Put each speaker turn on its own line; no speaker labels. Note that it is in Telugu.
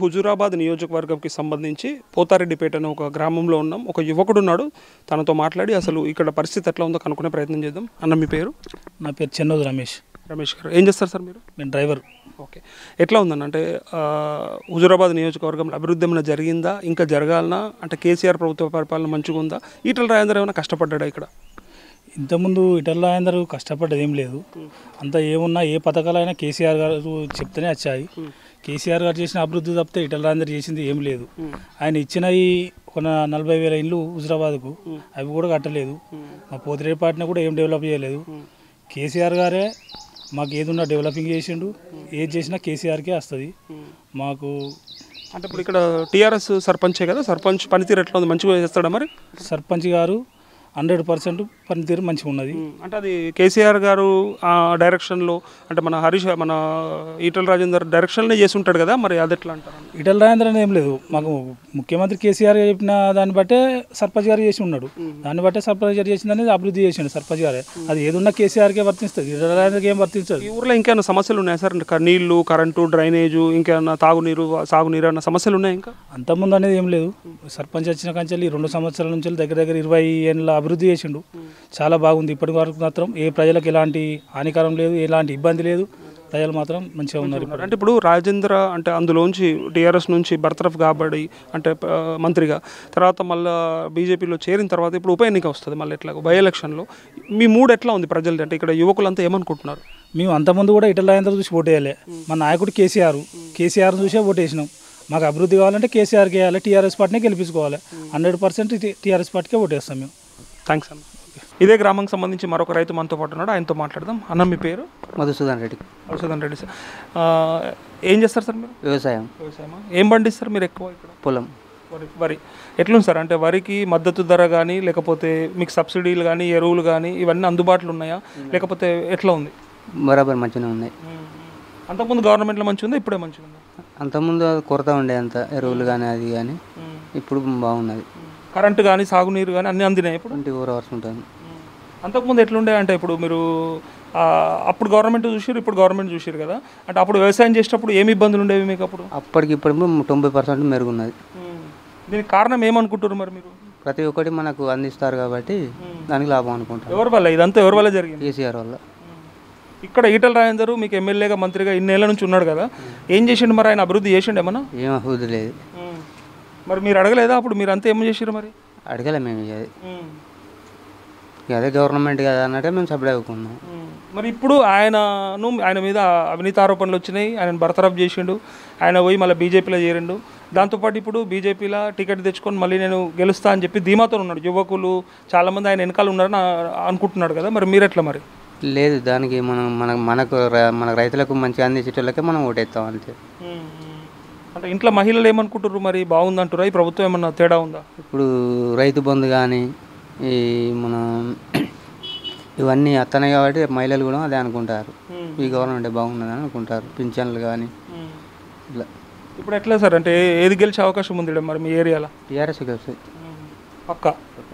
హుజూరాబాద్ నియోజకవర్గంకి సంబంధించి పోతారెడ్డిపేట అనే ఒక గ్రామంలో ఉన్నాం. ఒక యువకుడు ఉన్నాడు. తనతో మాట్లాడి అసలు ఇక్కడ పరిస్థితి ఎట్లా ఉందో కనుక్కునే ప్రయత్నం చేద్దాం. అన్న మీ పేరు?
నా పేరు చెన్నోజు రమేష్.
రమేష్ గారు ఏం చేస్తారు సార్ మీరు?
నేను డ్రైవర్.
ఓకే, ఎట్లా ఉందన్న అంటే హుజూరాబాద్ నియోజకవర్గంలో అభివృద్ధి ఏమైనా జరిగిందా, ఇంకా జరగాలనా? అంటే కేసీఆర్ ప్రభుత్వ పరిపాలన మంచిగా ఉందా? ఈటల రాజేందర్ ఏమైనా కష్టపడ్డా ఇక్కడ?
ఇంతకుముందు ఈటల రాజేందర్ కష్టపడ్డది ఏం లేదు. అంతా ఏమున్నా ఏ పథకాలైనా కేసీఆర్ గారు చెప్తేనే వచ్చాయి. కేసీఆర్ గారు చేసిన అభివృద్ధి తప్పితే ఈటల రాజేందర్ చేసింది ఏం లేదు. ఆయన ఇచ్చినవి ఒక 40,000 ఇండ్లు హుజూరాబాద్కు, అవి కూడా కట్టలేదు. మా పోతిరెడ్డిపాటిని కూడా ఏం డెవలప్ చేయలేదు. కేసీఆర్ గారే మాకు ఏదున్నా డెవలపింగ్ చేసిండు. ఏది చేసినా కేసీఆర్కే వస్తుంది మాకు.
అంటే ఇప్పుడు ఇక్కడ టీఆర్ఎస్ సర్పంచే కదా, సర్పంచ్ పనితీరు ఎట్లా ఉంది? మంచిగా చేస్తాడా మరి?
సర్పంచ్ గారు 100% పనితీరు మంచిగా ఉన్నది.
అంటే అది కేసీఆర్ గారు డైరెక్షన్లో, అంటే మన ఈటల రాజేందర్ డైరెక్షన్లో చేసి ఉంటాడు కదా, మరి అది ఎట్లా అంటారు?
ఈటల రాజేందర్ అని ఏం లేదు, మాకు ముఖ్యమంత్రి కేసీఆర్ చెప్పిన దాన్ని బట్టే సర్పంచ్ గారు చేసి ఉన్నాడు. దాన్ని బట్టే సర్పంచ్ గారు చేసింది అనేది అభివృద్ధి చేసిండు సర్పంచ్ గారే. అది ఏదున్నా కేసీఆర్కే వర్తిస్తుంది, ఈటల రాజేందర్కి ఏం వర్తించదు.
ఈ ఊర్లో ఇంకేమైనా సమస్యలు ఉన్నాయా సార్? నీళ్లు, కరెంటు, డ్రైనేజు, ఇంకేమైనా తాగునీరు, సాగునీరు అన్న సమస్యలు ఉన్నాయి ఇంకా?
అంతకుముందు అనేది ఏం లేదు. సర్పంచ్ వచ్చిన కంచెల్లి 2 సంవత్సరాల నుంచి దగ్గర 20 ఏళ్ళ అభివృద్ధి చేసిండు. చాలా బాగుంది. ఇప్పటి వరకు మాత్రం ఏ ప్రజలకు ఎలాంటి హానికరం లేదు, ఎలాంటి ఇబ్బంది లేదు. ప్రజలు మాత్రం మంచిగా ఉన్నారు.
అంటే ఇప్పుడు రాజేంద్ర అంటే అందులోంచి టీఆర్ఎస్ నుంచి బర్తరఫ్ కాబడి అంటే మంత్రిగా తర్వాత మళ్ళీ బీజేపీలో చేరిన తర్వాత ఇప్పుడు ఉప ఎన్నిక వస్తుంది మళ్ళీ ఎట్లా బై ఎలక్షన్లో. మీ మూడు ఎట్లా ఉంది ప్రజలు? అంటే ఇక్కడ యువకులంతా ఏమనుకుంటున్నారు?
మేము అంతకుముందు కూడా ఈటల రాజేందర్ చూసి ఓటు వేయాలి. మా నాయకుడు కేసీఆర్ చూసే ఓటు వేసినాం. మాకు అభివృద్ధి కావాలంటే కేసీఆర్కి వేయాలి, టీఆర్ఎస్ పార్టీనే గెలిపించుకోవాలి. 100% టీఆర్ఎస్ పార్టీకే ఓటు వేస్తాం మేము.
థ్యాంక్స్ అన్న. ఇదే గ్రామానికి సంబంధించి మరొక రైతు మనతో పాటు ఉన్నాడు, ఆయనతో మాట్లాడదాం. అన్న మీ పేరు?
మధుసూదన్ రెడ్డి.
మధుసూదన్ రెడ్డి సార్, ఏం చేస్తారు సార్ మీరు?
వ్యవసాయమా?
ఏం పండిస్తారు మీరు ఎక్కువ ఇక్కడ?
పొలం.
వరి. ఎట్లుంది సార్? అంటే వరికి మద్దతు ధర కానీ లేకపోతే మీకు సబ్సిడీలు కానీ ఎరువులు కానీ ఇవన్నీ అందుబాటులో ఉన్నాయా, లేకపోతే ఎట్లా ఉంది?
బరాబర్ మంచిగా ఉన్నాయి.
అంతకుముందు గవర్నమెంట్లో మంచిగా ఉందా, ఇప్పుడే మంచిగా ఉందా?
అంతకుముందు కొరత ఉండే అంత ఎరువులు కానీ అది కానీ, ఇప్పుడు బాగున్నది.
కరెంటు కానీ సాగునీరు కానీ అన్నీ అందినాయి ఇప్పుడు?
24 hours ఉంటుంది.
అంతకుముందు ఎట్లుండే అంటే ఇప్పుడు మీరు అప్పుడు గవర్నమెంట్ చూసారు, ఇప్పుడు గవర్నమెంట్ చూసారు కదా, అంటే అప్పుడు వ్యవసాయం చేసేటప్పుడు ఏమి ఇబ్బందులు ఉండేవి మీకు అప్పుడు?
అప్పటికి ఇప్పుడు 90% మెరుగున్నది.
దీనికి కారణం ఏమనుకుంటారు మరి మీరు?
ప్రతి ఒక్కటి మనకు అందిస్తారు కాబట్టి దానికి లాభం అనుకుంటారు.
ఎవరి వల్ల ఇదంతా ఎవరి వల్ల జరిగింది?
కేసీఆర్ వల్ల.
ఇక్కడ ఈటల రాజేందర్ మీకు ఎమ్మెల్యేగా మంత్రిగా ఇన్నేళ్ల నుంచి ఉన్నాడు కదా, ఏం చేసిండు మరి? ఆయన అభివృద్ధి చేసిండు ఏమన్నా?
ఏం అభివృద్ధి లేదు.
మరి మీరు అడగలేదా అప్పుడు? మీరు అంతా ఏమో చేసారు మరి?
అడగలే మేము. అదే గవర్నమెంట్ కదా అన్నట్టే మేము సప్లై అవ్వకున్నాం.
మరి ఇప్పుడు ఆయన మీద అవినీతి ఆరోపణలు వచ్చినాయి, ఆయన బర్తరఫ్ చేసిండు, ఆయన పోయి మళ్ళీ బీజేపీలో చేరిండు. దాంతోపాటు ఇప్పుడు బీజేపీలో టికెట్ తెచ్చుకొని మళ్ళీ నేను గెలుస్తా అని చెప్పి ధీమాతో ఉన్నాడు. యువకులు చాలామంది ఆయన వెనకాల ఉన్నారని అనుకుంటున్నాడు కదా, మరి మీరు ఎట్లా మరి?
లేదు, దానికి మన రైతులకు మంచిగా అందించేటోళ్ళకే మనం ఓటేస్తాం అంతే.
అంటే ఇంట్లో మహిళలు ఏమనుకుంటారు మరి? బాగుందంటారా? ఈ ప్రభుత్వం ఏమన్నా తేడా ఉందా?
ఇప్పుడు రైతు బంధు కానీ ఈ మన ఇవన్నీ వస్తున్నాయి కాబట్టి మహిళలు కూడా అదే అనుకుంటారు, ఈ గవర్నమెంట్ బాగున్నదని అనుకుంటారు. పింఛన్లు కానీ ఇట్లా.
ఇప్పుడు ఎట్లా సార్? అంటే ఏది గెలిచే అవకాశం ఉంది మరి మీ ఏరియాలో?
టీఆర్ఎస్ గెలుస్తుంది
పక్కా.